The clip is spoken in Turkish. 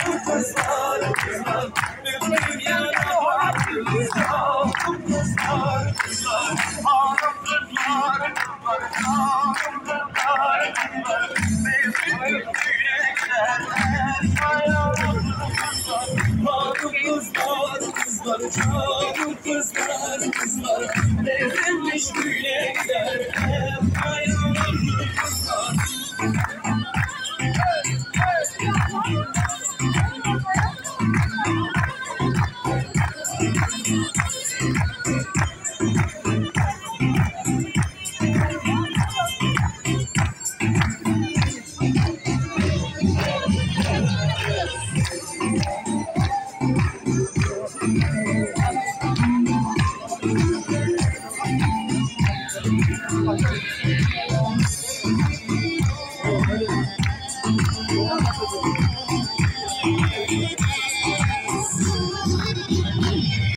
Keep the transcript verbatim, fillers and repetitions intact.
kızlar, kızlar. Bütün dünyada var kızlar, kızlar, kızlar. Hanım kızlar, kızlar, hanım kızlar, kızlar. Mevsim güneşler, hayalım kızlar. Hanım kızlar, kızlar, canım kızlar, kızlar. Mevsimmiş güneşler, hayalım kızlar.